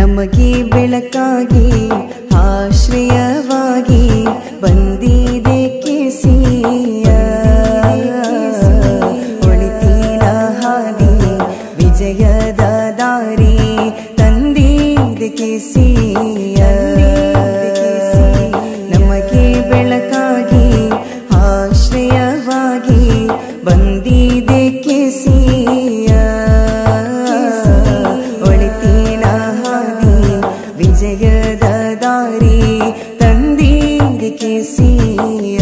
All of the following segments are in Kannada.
ನಮಗೆ ಬೆಳಕಾಗಿ ಆಶ್ರಯವಾಗಿ ಬಂದಿದೆ ಕೆಸಿಯ ಒಳಿತಿನ ಹಾದಿ ವಿಜಯದ ದಾರಿ ತಂದಿದೆ ಕೆಸಿಯ ನಮಗೆ ಬೆಳಕಾಗಿ ಆಶ್ರಯವಾಗಿ ಬಂದಿದೆ ಕೆಸಿಯ ಒಳಿತಿನ ಹಾದಿ ವಿಜಯದ ದಾರಿ ತಂದಿದೆ ಕೆಸಿಯ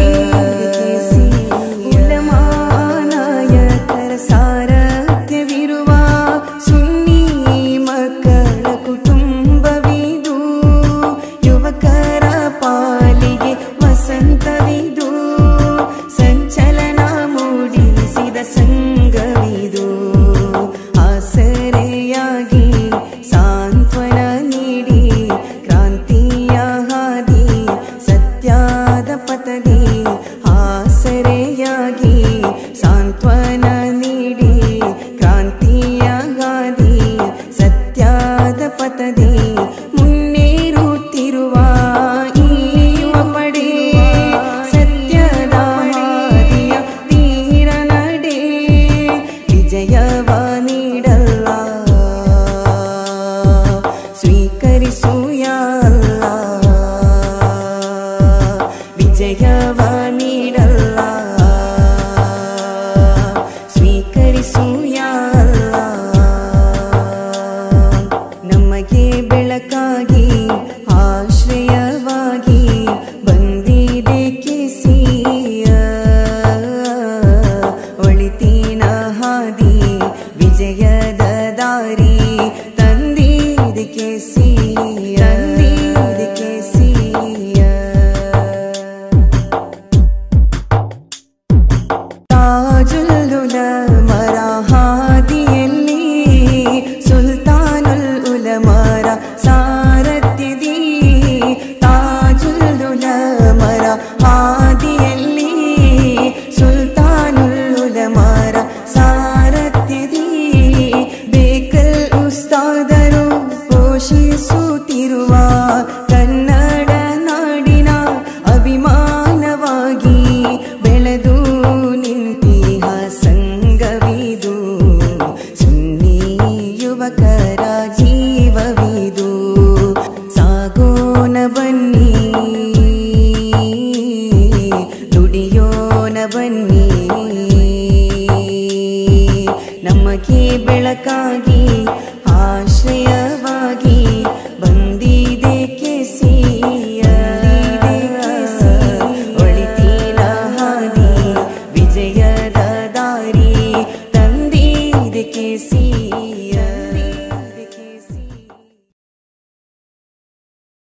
ಉಲಮಾನಾಯಕರ ಸಾರಥ್ಯವಿರುವ ಸುನ್ನಿ ಮಕ್ಕಳ ಕುಟುಂಬವಿದು ಯುವಕರ ಪಾಲಿಗೆ ವಸಂತವಿದು ಸಂಚಲನ ಮೂಡಿಸಿದ ಸಂಘವಿದು ಆಸರೆಯಾಗಿ ಸಾಂತ್ವನ ನೀಡಿ ಕ್ರಾಂತಿಯ ಹಾದಿ ಸತ್ಯದ ಪಥದಿ ಆಸರೆಯಾಗಿ ಸಾಂತ್ವನ ನೀಡಿ ಕ್ರಾಂತಿಯ ಹಾದಿ ಸತ್ಯದ ಪಥದಿ ಮುನ್ನೇರುತ್ತಿರುವ ಈ ಯುವ ಪಡೆ ಸತ್ಯದ ಹಾದಿಯ ತೀರ ನಡೆ ವಿಜಯವ ನೀಡಲ್ಲ ಸ್ವೀಕರಿಸು ಯಾ ಅಲ್ಲಾ ವಿಜಯವ ನೀಡಲ್ಲ ಸ್ವೀಕರಿಸು ಯಾ ಅಲ್ಲಾ ನಮಗೆ ಬೆಳಕಾಗಿ ಆಶ್ರಯವಾಗಿ ಬಂದಿದೆ ಕೆಸಿಯ ಒಳಿತಿನ ಹಾದಿ ವಿಜಯದ ದಾರಿ ತಂದಿದೆ ಕೆಸಿಯ ತಂದಿದೆ ಕೆಸಿಯ ತಾಜುಲ್ ಉಲಮರ ಹಾದಿಯಲ್ಲಿ ಸುಲ್ತಾನುಲ್ ಉಲಮರ ಸಾರಥ್ಯದಿ ತಾಜುಲ್ ಉಲಮರ ಹಾದಿಯಲ್ಲಿ ಸುಲ್ತಾನುಲ್ ಉಲಮರ ಸಾರಥ್ಯದಿ ಬೇಕಲ್ ಉಸ್ತಾದರು ಪೋಷಿಸುತ್ತಿರುವ ಕನ್ನಡ ನಾಡಿನ ಅಭಿಮಾನವಾಗಿ ಬೆಳೆದು ನಿಂತಿಹ ಸಂಘವಿದು ಸುನ್ನಿ ಯುವಕರ ಜೀವವಿದು ಸಾಗೋನ ಬನ್ನಿ ದುಡಿಯೋನ ಬನ್ನಿ ನಮಗೆ ಬೆಳಕಾಗಿ ಆಶ್ರಯವಾಗಿ ಬಂದಿದೆ ಕೆಸಿಯ ಒಳಿತಿನ ಹಾದಿ ವಿಜಯದ ದಾರಿ ತಂದಿದೆ ಕೆಸಿಯ